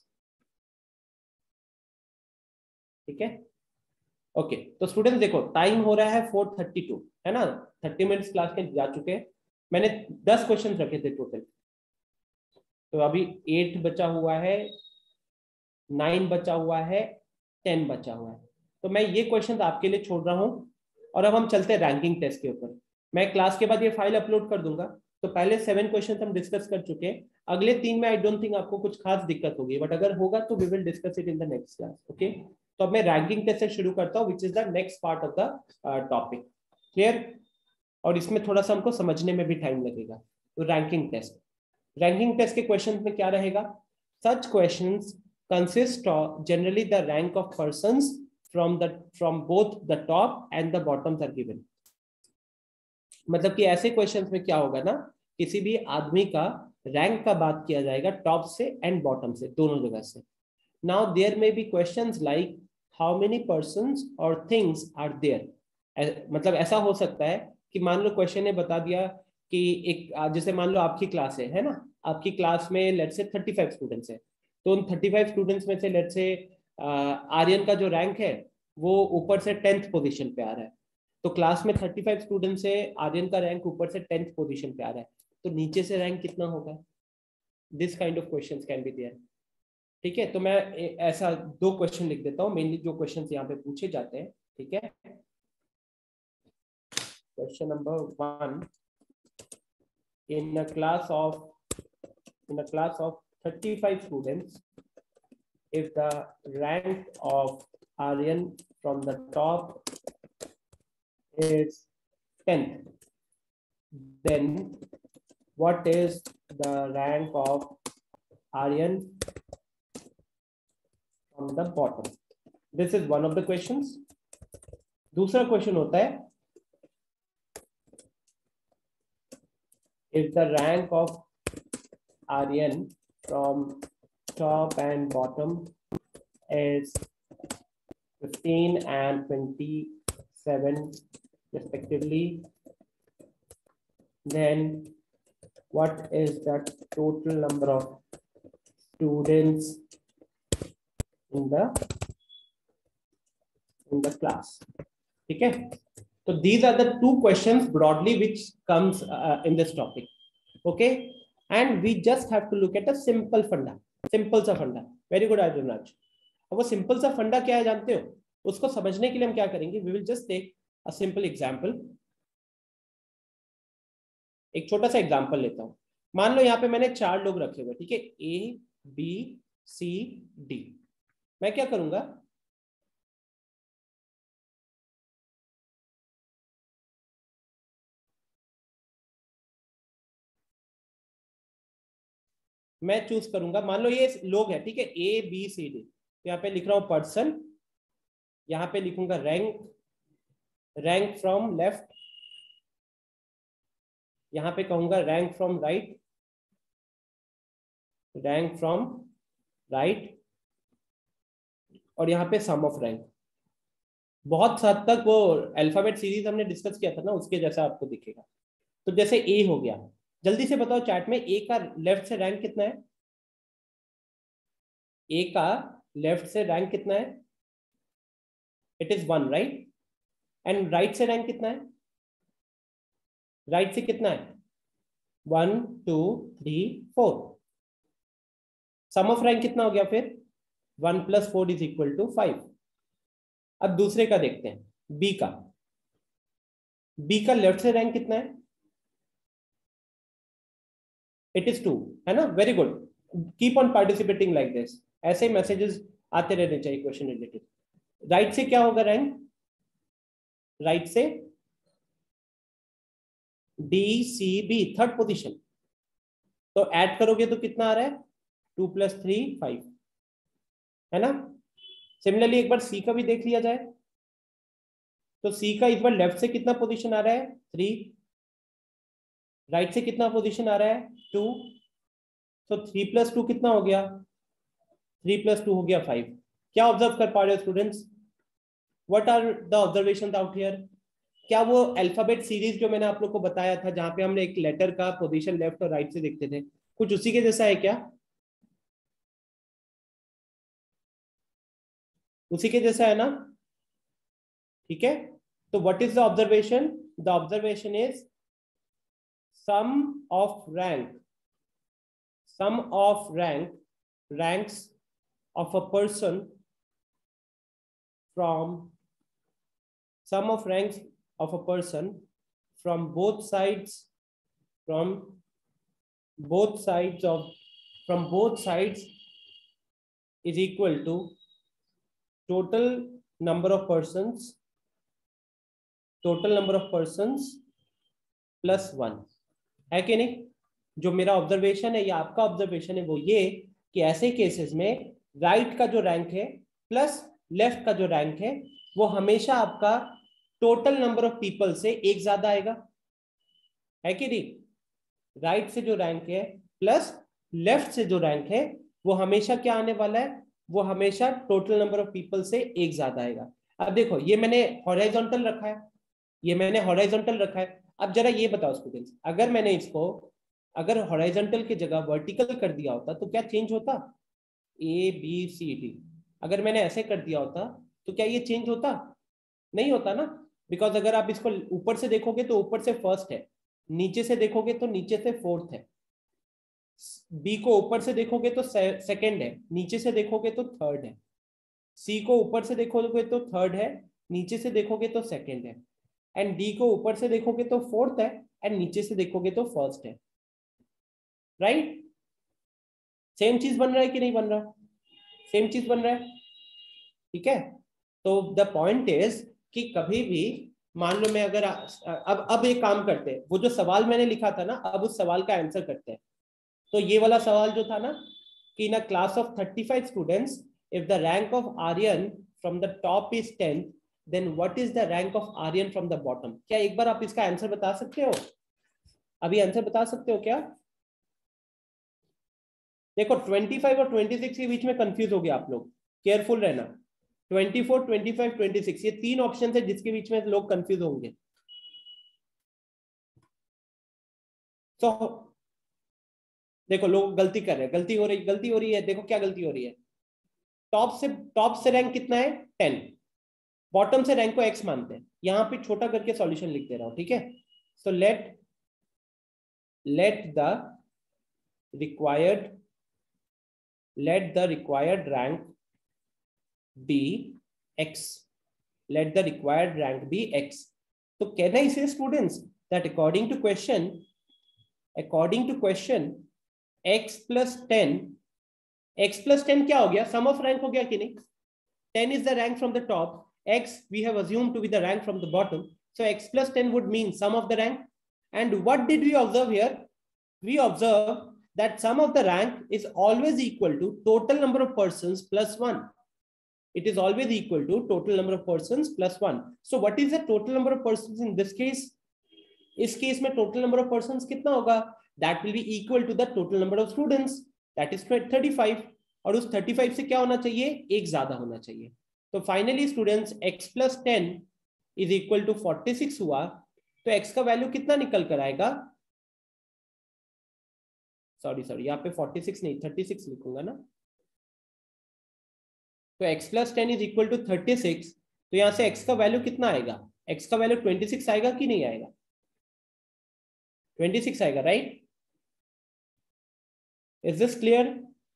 ठीक है? Okay, तो students देखो time हो रहा है four thirty two, है ना, थर्टी मिनट्स क्लास के जा चुके हैं। मैंने दस क्वेश्चन रखे थे टोटल, तो अभी एट बचा हुआ है, नाइन बचा हुआ है, टेन बचा हुआ है, तो मैं ये क्वेश्चन आपके लिए छोड़ रहा हूँ। और अब हम चलते हैं रैंकिंग टेस्ट के ऊपर। मैं क्लास के बाद ये फाइल अपलोड कर दूंगा, तो पहले सेवन क्वेश्चन हम डिस्कस कर चुके हैं, अगले तीन में आई डोंट थिंक आपको कुछ खास दिक्कत होगी, बट अगर होगा तो we will discuss it in the next class. Okay, तो अब मैं रैंकिंग टेस्ट से शुरू करता हूँ, which is the next part of the topic. Clear? और इसमें थोड़ा सा हमको समझने में भी टाइम लगेगा। तो रैंकिंग टेस्ट, रैंकिंग टेस्ट के क्वेश्चन में क्या रहेगा? Such questions consist of generally the rank of persons from the from both the top and the bottoms are given। मतलब कि ऐसे क्वेश्चंस में क्या होगा ना, किसी भी आदमी का रैंक का बात किया जाएगा टॉप से एंड बॉटम से, दोनों जगह से। Now there may be questions like how many persons और थिंग्स आर देयर। मतलब ऐसा हो सकता है कि मान लो क्वेश्चन ने बता दिया कि एक, जैसे मान लो आपकी क्लास है है ना, आपकी क्लास में let's say thirty five students है, तो उन थर्टी फाइव स्टूडेंट्स में से लेट्स से आर्यन का जो रैंक है वो ऊपर से टेंथ पोजीशन पे आ रहा है, तो क्लास में थर्टी फाइव स्टूडेंट से आर्यन का रैंक ऊपर से टेंथ पोजीशन पे आ रहा है, तो नीचे से रैंक कितना होगा? This kind of questions can be there. ठीक है, तो मैं ऐसा दो क्वेश्चन लिख देता हूँ मेनली जो क्वेश्चंस यहाँ पे पूछे जाते हैं। ठीक है, question number one, in a class of in a class of thirty-five students, if the rank of Aryan from the top is tenth, then what is the rank of Aryan from the bottom? This is one of the questions. दूसरा question होता है if the rank of Aryan from top and bottom is fifteen and twenty-seven respectively, then what is the total number of students in the in the class? ठीक है, so these are the two questions broadly which comes uh, in this topic. Okay, and we just have to look at a simple funda, simple सा फंडा. Very good Arjunraj. अब वो simple सा फंडा क्या है जानते हो? उसको समझने के लिए हम क्या करेंगे? We will just take a simple example. एक छोटा सा एग्जांपल लेता हूं. मान लो यहाँ पे मैंने चार लोग रखे हुए, ठीक है, ए बी सी डी. मैं क्या करूंगा, मैं चूज करूंगा, मान लो ये लोग है, ठीक है, ए बी सी डी. यहाँ पे लिख रहा हूं पर्सन, यहाँ पे लिखूंगा रैंक, रैंक फ्रॉम लेफ्ट, यहाँ पे कहूंगा rank from right, rank from right, और यहाँ पे सम ऑफ रैंक. बहुत हद तक वो अल्फाबेट सीरीज हमने डिस्कस किया था ना, उसके जैसा आपको दिखेगा. तो जैसे ए हो गया, जल्दी से बताओ चैट में ए का लेफ्ट से रैंक कितना है? ए का लेफ्ट से रैंक कितना है? It is one, right. And right से रैंक कितना है? राइट right से कितना है? One two three four. Sum of rank कितना हो गया फिर? One plus four is equal to five. अब दूसरे का देखते हैं, बी का. बी का लेफ्ट से रैंक कितना है? इट इज टू, है ना. Very good, keep on participating like this. ऐसे मैसेजेस आते रहने चाहिए क्वेश्चन रिलेटेड. राइट से क्या होगा रैंक? राइट से D C B, third position. तो ऐड करोगे तो कितना आ रहा है? टू प्लस थ्री फाइव, है ना. सिमिलरली एक बार सी का भी देख लिया जाए. तो सी का इस बार लेफ्ट से कितना पोजीशन आ रहा है? थ्री. राइट से कितना पोजीशन आ रहा है? टू. तो थ्री प्लस टू कितना हो गया? थ्री प्लस टू हो गया फाइव. क्या ऑब्जर्व कर पा रहे हो students? What are the observations out here? क्या वो अल्फाबेट सीरीज जो मैंने आप लोग को बताया था, जहां पे हमने एक लेटर का पोजीशन लेफ्ट और राइट से देखते थे, कुछ उसी के जैसा है क्या? उसी के जैसा है ना. ठीक है, तो what is the observation? The observation is sum of rank, sum of rank, ranks of a person from sum of ranks of a person from both sides, from both sides of from both sides is equal to total number of persons, total number of persons plus one. है कि नहीं? जो मेरा observation है या आपका observation है वो ये कि ऐसे केसेस में राइट right का जो रैंक है प्लस लेफ्ट का जो रैंक है वो हमेशा आपका टोटल नंबर ऑफ पीपल से एक ज्यादा आएगा, है कि नहीं? राइट right से जो रैंक है प्लस लेफ्ट से जो रैंक है वो हमेशा क्या आने वाला है? वो हमेशा टोटल नंबर ऑफ पीपल से एक ज्यादा आएगा. अब देखो, ये मैंने हॉरिजॉन्टल रखा है, ये मैंने हॉरिजॉन्टल रखा है. अब जरा ये बताओ स्टूडेंट्स, अगर मैंने इसको अगर हॉरिजॉन्टल की जगह वर्टिकल कर दिया होता तो क्या चेंज होता? A B C D. अगर मैंने ऐसे कर दिया होता तो क्या ये चेंज होता? नहीं होता ना, बिकॉज अगर आप इसको ऊपर से देखोगे तो ऊपर से फर्स्ट है, नीचे से देखोगे तो नीचे से फोर्थ है. बी को ऊपर से देखोगे तो सेकंड है, नीचे से देखोगे तो थर्ड है. सी को ऊपर से देखोगे तो थर्ड है, नीचे से देखोगे तो सेकंड है. एंड डी को ऊपर से देखोगे तो फोर्थ है, एंड नीचे से देखोगे तो फर्स्ट है. राइट? सेम चीज बन रहा है कि नहीं बन रहा? सेम चीज बन रहा है. ठीक है, तो द पॉइंट इज कि कभी भी मान लो मैं अगर अब अब एक काम करते हैं, वो जो सवाल मैंने लिखा था ना, अब उस सवाल का आंसर करते हैं। तो ये वाला सवाल जो था ना कि in a class of thirty five students if the rank of Aryan from the top is tenth then what is the rank of Aryan from the bottom. क्या एक बार आप इसका आंसर बता सकते हो? अभी आंसर बता सकते हो क्या? देखो पच्चीस और छब्बीस के बीच में कंफ्यूज हो गया आप लोग, केयरफुल रहना। चौबीस, पच्चीस, छब्बीस ये तीन ऑप्शन है जिसके बीच में लोग कंफ्यूज होंगे। तो देखो लोग गलती कर रहे हैं, गलती हो रही गलती हो रही है। देखो क्या गलती हो रही है, टॉप से टॉप से रैंक कितना है? टेन। बॉटम से रैंक को एक्स मानते हैं। यहां पे छोटा करके सॉल्यूशन लिख दे रहा हूं, ठीक है। So let let the required let the required rank be x. Let the required rank be x. So can I say students that according to question according to question x plus ten, x plus ten क्या हो गया? sum of rank हो गया कि नहीं? ten is the rank from the top, x we have assumed to be the rank from the bottom, so x plus ten would mean sum of the rank. And what did we observe here? We observe that sum of the rank is always equal to total number of persons plus one. It is always equal to total number of persons plus one. So what is the total number of persons in this case? इस case में total number of persons कितना होगा? That will be equal to the total number of students, that is thirty-five. और उस thirty-five से क्या होना चाहिए? एक ज्यादा होना चाहिए। तो finally students x plus ten is equal to forty-six हुआ। तो x का वैल्यू कितना निकल कर आएगा? सॉरी सॉरी यहाँ पे forty-six नहीं thirty-six लिखूंगा ना। तो x plus ten is equal to thirty six. तो यहां से x का वैल्यू कितना आएगा? x का वैल्यू छब्बीस आएगा कि नहीं आएगा? छब्बीस आएगा, राइट? Is this clear?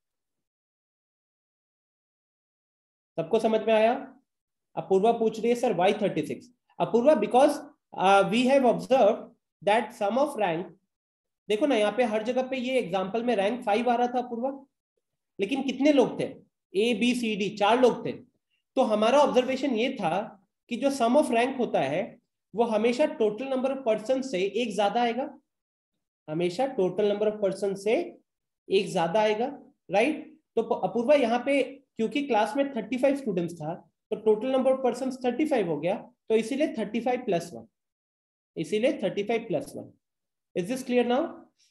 सबको समझ में आया? अपूर्वा पूछ रही है sir why thirty six. Apoorva because we have observe that sum of rank, देखो ना यहाँ पे हर जगह पे ये एग्जांपल में रैंक फाइव आ रहा था अपूर्वा, लेकिन कितने लोग थे? ए बी सी डी चार लोग थे। तो हमारा ऑब्जर्वेशन ये था कि जो सम ऑफ रैंक होता है वो हमेशा टोटल नंबर ऑफ पर्सन से एक ज्यादा आएगा, हमेशा टोटल नंबर ऑफ पर्सन से एक ज्यादा आएगा, राइट? तो अपूर्वा यहाँ पे क्योंकि क्लास में थर्टी फाइव स्टूडेंट्स था तो total number of person thirty five हो गया, तो इसीलिए थर्टी फाइव प्लस वन, इसीलिए thirty five plus one. Is this clear now?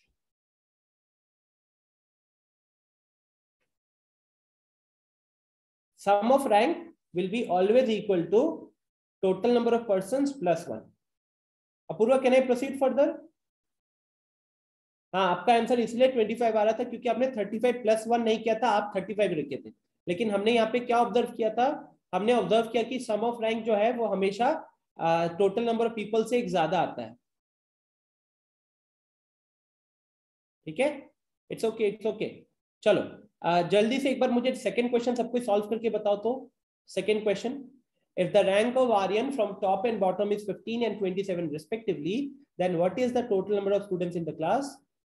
Sum of rank will be always equal to total number of persons plus one. Apurva, can I proceed further? हाँ, आपका answer इसलिए पच्चीस आ रहा था क्योंकि आपने पैंतीस प्लस वन नहीं किया था, आप पैंतीस रखे थे। लेकिन हमने यहाँ पे क्या ऑब्जर्व किया था? हमने ऑब्जर्व किया कि सम ऑफ रैंक जो है वो हमेशा टोटल नंबर ऑफ पीपल से एक ज्यादा आता है। ठीक है, इट्स ओके इट्स ओके। चलो uh, जल्दी से एक बार मुझे सेकंड क्वेश्चन सबको सॉल्व करके बताओ। तो second question, if the rank of Aryan from top and bottom is fifteen and twenty-seven respectively, then what is the total number of students in the class?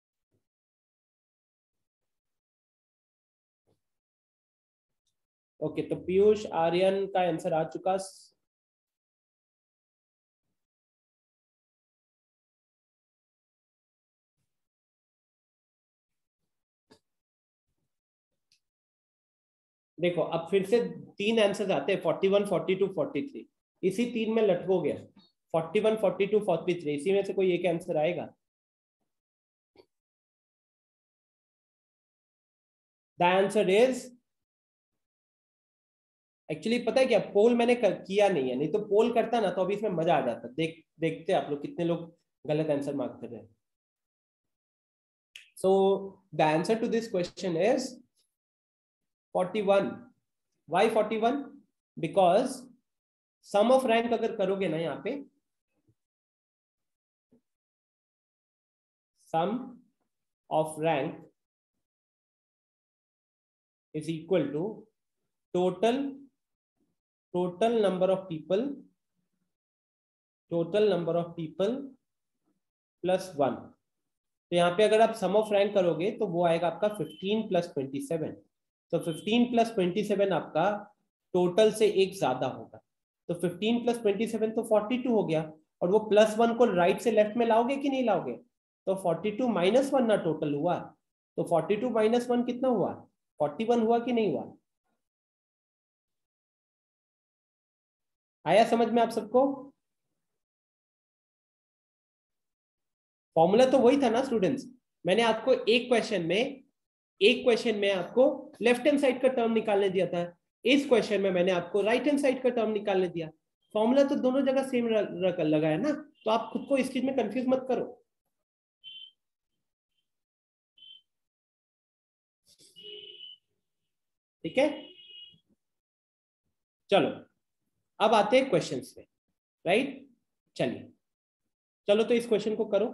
Okay okay, तो पीयूष आर्यन का answer आ चुका। देखो अब फिर से तीन आंसर आते हैं, forty one, forty two, forty three. इसी तीन में लटकोगे, forty one, forty two, forty three, इसी में से कोई एक आंसर आएगा। द आंसर इज, एक्चुअली पता है क्या, पोल मैंने कर, किया नहीं है, नहीं तो पोल करता ना तो अभी इसमें मजा आ जाता। देख देखते आप लोग कितने लोग गलत आंसर मार्क कर रहे हैं। So the answer to this question is forty one. Why forty one? Because sum of rank अगर करोगे ना यहाँ पे, sum of rank is equal to total total number of people total number of people plus one. तो यहाँ पे अगर आप सम ऑफ रैंक करोगे तो वो आएगा आपका फिफ्टीन प्लस ट्वेंटी सेवन। तो फिफ्टीन प्लस ट्वेंटी सेवन आपका टोटल से एक ज्यादा होगा। तो फिफ्टीन प्लस ट्वेंटी सेवन तो फोर्टी टू हो गया, और वो प्लस वन को राइट से लेफ्ट में लाओगे कि नहीं लाओगे? तो फोर्टी टू माइनस वन ना टोटल हुआ, तो फोर्टी टू माइनस वन कितना हुआ? फोर्टी वन हुआ कि नहीं हुआ? आया समझ में आप सबको? फॉर्मूला तो वही था ना स्टूडेंट्स। मैंने आपको एक क्वेश्चन में एक क्वेश्चन में आपको लेफ्ट हैंड साइड का टर्म निकालने दिया था, इस क्वेश्चन में मैंने आपको राइट हैंड साइड का टर्म निकालने दिया। फॉर्मूला तो दोनों जगह सेम लगा है ना, तो आप खुद को इस चीज में कंफ्यूज मत करो। ठीक है, चलो अब आते हैं क्वेश्चंस पे, राइट? चलिए, चलो तो इस क्वेश्चन को करो।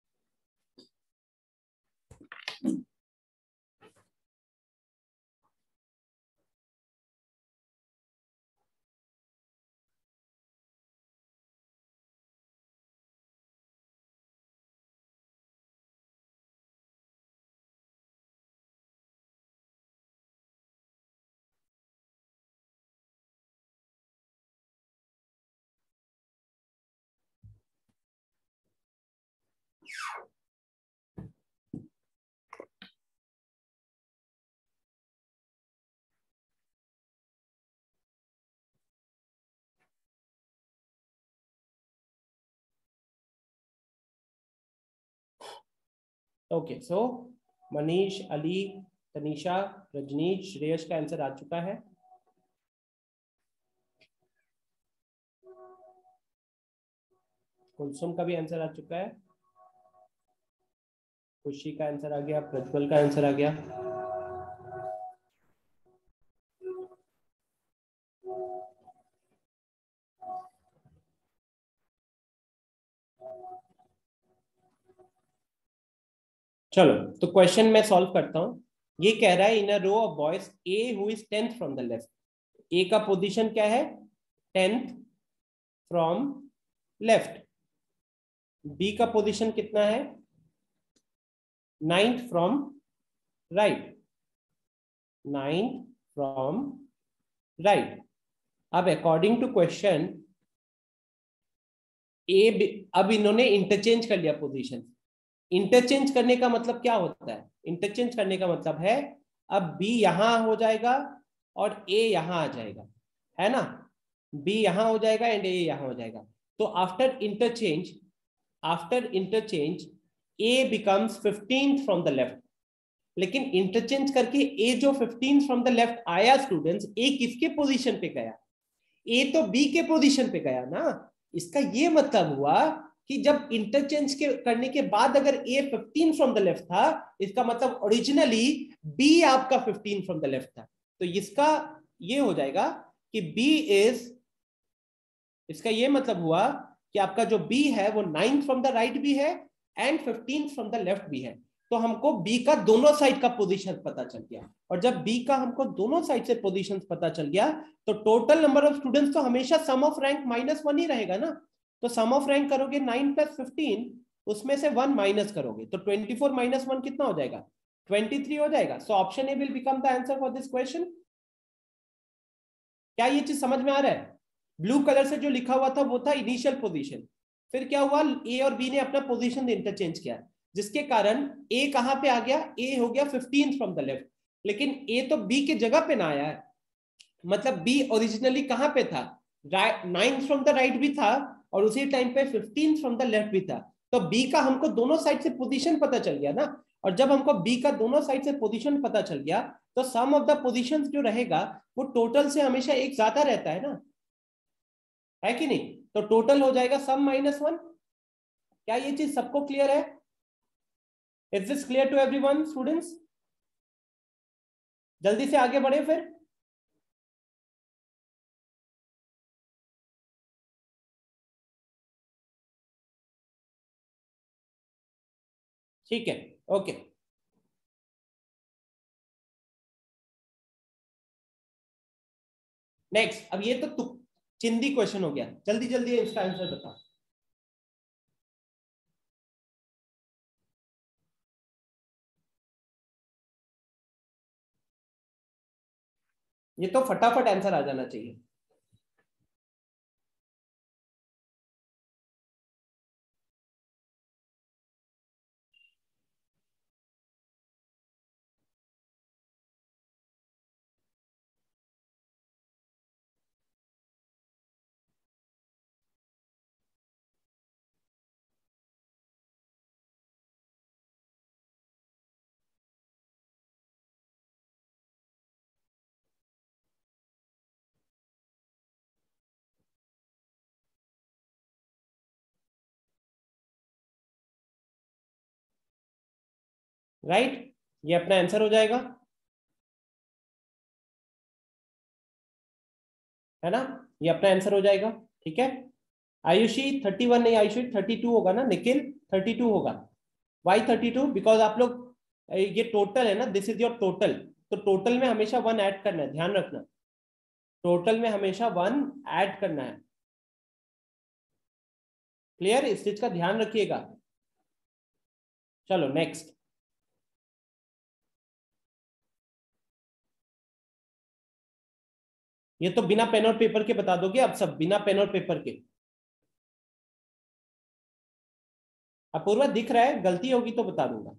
ओके, सो मनीष, अली, तनीषा, रजनीश, श्रेयस का आंसर आ चुका है। कुलसुम का भी आंसर आ चुका है। खुशी का आंसर आ गया, प्रज्वल का आंसर आ गया। चलो तो क्वेश्चन मैं सॉल्व करता हूं। ये कह रहा है in a row of boys A who is tenth from the left. A का पोजीशन क्या है? Tenth from left. बी का पोजीशन कितना है? Ninth from right. Ninth from right. अब अकॉर्डिंग टू क्वेश्चन ए, अब इन्होंने इंटरचेंज कर लिया पोजीशन। इंटरचेंज करने का मतलब क्या होता है? इंटरचेंज करने का मतलब है अब बी यहां हो जाएगा और ए यहां आ जाएगा, है ना? बी यहां हो जाएगा एंड ए यहां हो जाएगा। तो after interchange after interchange A becomes fifteen from the left. लेकिन इंटरचेंज करके ए जो फिफ्टीन फ्रॉम द लेफ्ट आया स्टूडेंट्स, ए किसके पोजीशन पे गया? ए तो बी के पोजीशन पे गया ना। इसका ये मतलब हुआ कि जब इंटरचेंज के करने के बाद अगर A fifteen from the left था, इसका मतलब ओरिजिनली बी आपका फिफ्टीन फ्रॉम द लेफ्ट था। तो इसका ये हो जाएगा कि बी इज, इसका ये मतलब हुआ कि आपका जो बी है वो नाइन फ्रॉम द राइट भी है and fifteen from the left भी है। तो हमको बी का दोनों साइड का पोजीशन पता चल गया, और जब बी का हमको दोनों साइड से पोजीशन पता चल गया तो टोटल नंबर ऑफ स्टूडेंट्स तो हमेशा sum of rank minus one ही रहेगा ना। तो सम ऑफ रैंक करोगे नाइन प्लस फिफ्टीन, उसमें से वन माइनस करोगे तो ट्वेंटी फोर माइनस वन कितना हो जाएगा? ट्वेंटी थ्री हो जाएगा। So option A will become the answer for this question. क्या ये चीज समझ में आ रहा है? ब्लू कलर से जो लिखा हुआ था वो था इनिशियल पोजीशन, फिर क्या हुआ, ए और बी ने अपना पोजीशन इंटरचेंज किया, जिसके कारण ए कहां पे आ गया? ए हो गया फिफ्टीन फ्रॉम द लेफ्ट। लेकिन ए तो बी के जगह पे ना आया है, मतलब बी ओरिजिनली कहां पे था? नाइन फ्रॉम द राइट भी था और उसी टाइम पे फिफ्टीन फ्रॉम द लेफ्ट भी था। तो बी का हमको दोनों साइड से पोजीशन पता चल गया ना, और जब हमको बी का दोनों साइड से पोजीशन पता चल गया तो सम ऑफ द पोजीशंस जो रहेगा वो टोटल से हमेशा एक ज्यादा रहता है ना, है कि नहीं? तो टोटल हो जाएगा सम माइनस वन। क्या ये चीज सबको क्लियर है? Is this clear to everyone students? जल्दी से आगे बढ़े फिर। ठीक है, ओके। नेक्स्ट, अब ये तो तुक चिंदी क्वेश्चन हो गया, जल्दी जल्दी इसका आंसर बता। ये तो फटाफट आंसर आ जाना चाहिए। राइट, ये अपना आंसर हो जाएगा, है ना, ये अपना आंसर हो जाएगा। ठीक है, आयुषी थर्टी वन नहीं, आयुषी थर्टी टू होगा ना, निखिल थर्टी टू होगा। Why thirty two? बिकॉज आप लोग ये टोटल है ना, दिस इज योर टोटल, तो टोटल में हमेशा वन ऐड करना है, ध्यान रखना, टोटल में हमेशा वन ऐड करना है। क्लियर, इस चीज का ध्यान रखिएगा। चलो नेक्स्ट। ये तो बिना पेन और पेपर के बता दोगे अब सब, बिना पेन और पेपर के। अपूर्वा दिख रहा है, गलती होगी तो बता दूंगा।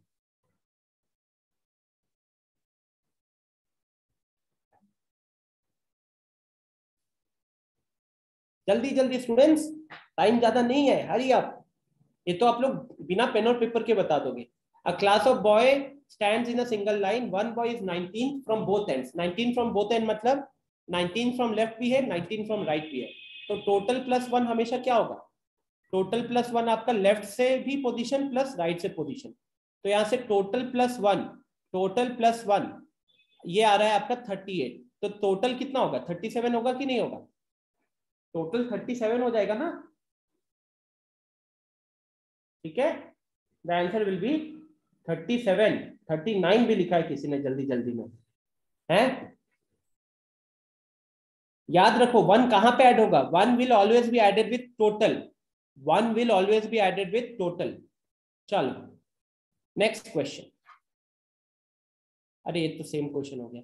जल्दी जल्दी स्टूडेंट्स, टाइम ज्यादा नहीं है, हरी अप। ये तो आप लोग बिना पेन और पेपर के बता दोगे। A class of boy stands in a single line, one boy is nineteen from both ends. Nineteen from both end मतलब नाइनटीन फ्रॉम लेफ्ट भी है, नाइनटीन फ्रॉम राइट भी है, तो टोटल प्लस वन हमेशा क्या होगा, टोटल प्लस वन आपका लेफ्ट से भी पोजीशन प्लस राइट से पोजीशन, तो यहां से total plus one, total plus one ये आ रहा है आपका थर्टी एट, तो टोटल कितना होगा, थर्टी सेवन होगा कि नहीं होगा, टोटल थर्टी सेवन हो जाएगा ना। ठीक है, the answer will be thirty seven. Thirty nine भी लिखा है किसी ने जल्दी जल्दी में, है। याद रखो वन कहां पे ऐड होगा, one will always be added with total, one will always be added with total. चलो नेक्स्ट क्वेश्चन। अरे ये तो सेम क्वेश्चन हो गया।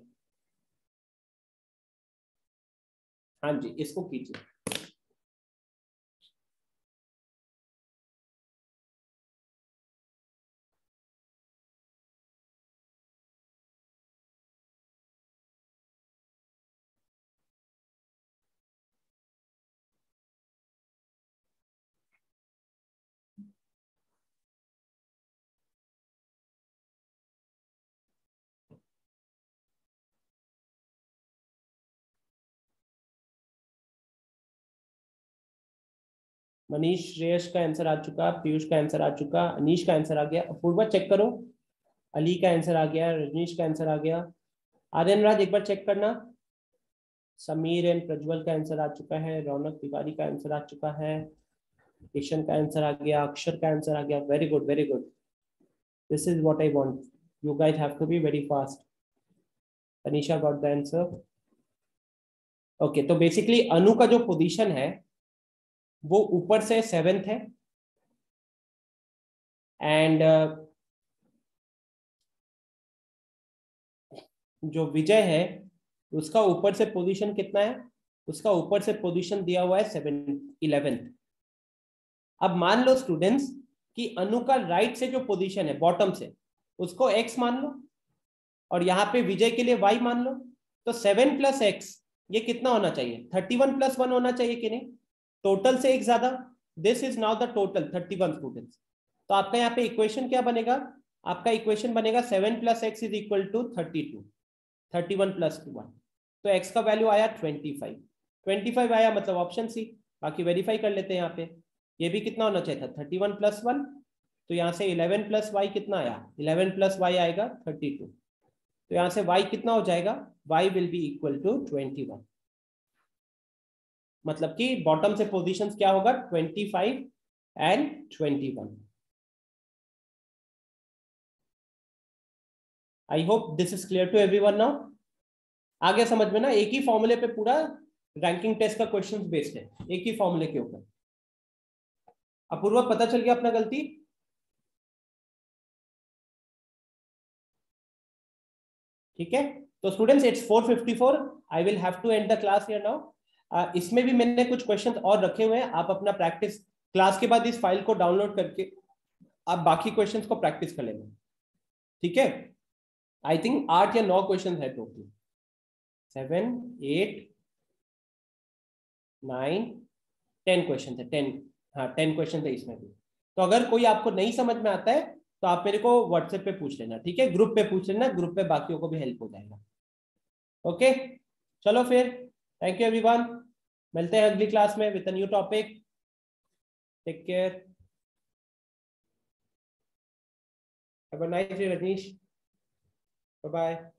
हाँ जी, इसको कीजिए। मनीष श्रेयस का आंसर आ चुका, पीयूष का आंसर आ चुका, अनीश का आंसर आ गया, अपूर्वा चेक करो, अली का आंसर आ गया, रजनीश का आंसर आ गया, आर्यन राज एक बार चेक करना, समीर एंड प्रज्वल का आंसर आ चुका है, रौनक तिवारी का आंसर आ चुका है, किशन का आंसर आ गया, अक्षर का आंसर आ गया, very good very good, this is what I want, you guys have to be very fast. Tanisha got the answer. Okay, तो बेसिकली अनु का जो पोजीशन है वो ऊपर से सेवेंथ है, एंड uh, जो विजय है उसका ऊपर से पोजीशन कितना है, उसका ऊपर से पोजीशन दिया हुआ है सेवन इलेवेंथ। अब मान लो स्टूडेंट्स कि अनु का राइट से जो पोजीशन है बॉटम से उसको एक्स मान लो, और यहाँ पे विजय के लिए वाई मान लो, तो सेवन प्लस एक्स ये कितना होना चाहिए, थर्टी वन प्लस वन होना चाहिए कि नहीं, टोटल से एक ज्यादा, this is now the total thirty one students. तो आपका यहाँ पे इक्वेशन क्या बनेगा, आपका इक्वेशन बनेगा seven plus x is equal to thirty two, thirty one plus two one, तो एक्स का वैल्यू आया ट्वेंटी फाइव, ट्वेंटी फाइव आया मतलब ऑप्शन सी। बाकी वेरीफाई कर लेते हैं यहाँ पे, ये भी कितना होना चाहिए था, थर्टी वन प्लस वन, तो यहाँ से इलेवन प्लस वाई कितना आया, इलेवन प्लस वाई आएगा थर्टी टू, तो यहाँ से y कितना हो जाएगा, y will be equal to twenty one, मतलब कि बॉटम से पोजीशंस क्या होगा, twenty five and twenty one. I hope this is clear to everyone now. आगे समझ में ना, एक ही फॉर्मूले पे पूरा रैंकिंग टेस्ट का क्वेश्चंस बेस्ड है, एक ही फॉर्मूले के ऊपर। अपूर्वा पता चल गया अपना गलती, ठीक है। तो students it's four fifty four, I will have to end the class here now. इसमें भी मैंने कुछ क्वेश्चंस और रखे हुए हैं, आप अपना प्रैक्टिस क्लास के बाद इस फाइल को डाउनलोड करके आप बाकी क्वेश्चंस को प्रैक्टिस कर लेना, ठीक है। आई थिंक आठ या नौ क्वेश्चन है total, seven eight nine ten question है, टेन, हाँ टेन क्वेश्चन है इसमें भी। तो अगर कोई आपको नहीं समझ में आता है तो आप मेरे को व्हाट्सएप पे पूछ लेना, ठीक है, ग्रुप पे पूछ लेना, ग्रुप पे बाकियों को भी हेल्प हो जाएगा। ओके, चलो फिर, थैंक यू एवरीवन, मिलते हैं अगली क्लास में with a new topic, take care. Have a nice day Rajnish, bye bye.